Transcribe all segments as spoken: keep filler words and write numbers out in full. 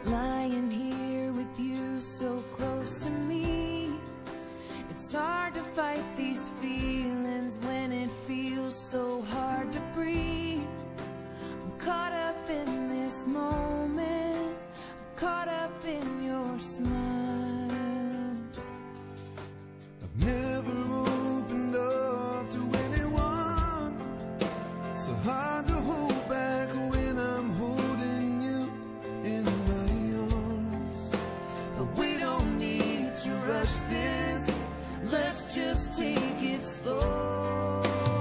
lying here with you so close to me. It's hard to fight these feelings when it feels so hard to breathe. I'm caught up in this moment, I'm caught up in your smile. I've never opened up to anyone, so hard to hold back when I'm holding you in my arms. But we don't need to rush this, let's just take it slow.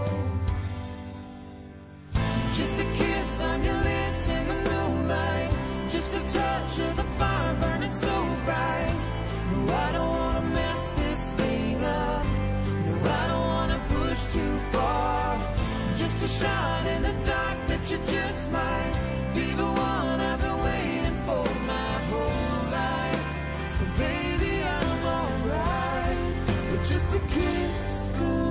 Just a kiss on your lips in the moonlight, just a touch of the fire burning so bright. No, I don't wanna mess this thing up, no, I don't wanna push too far. Just a shine in the dark that you just might be the one I've been waiting for my whole life. So baby, I'm alright with just a kiss. Good.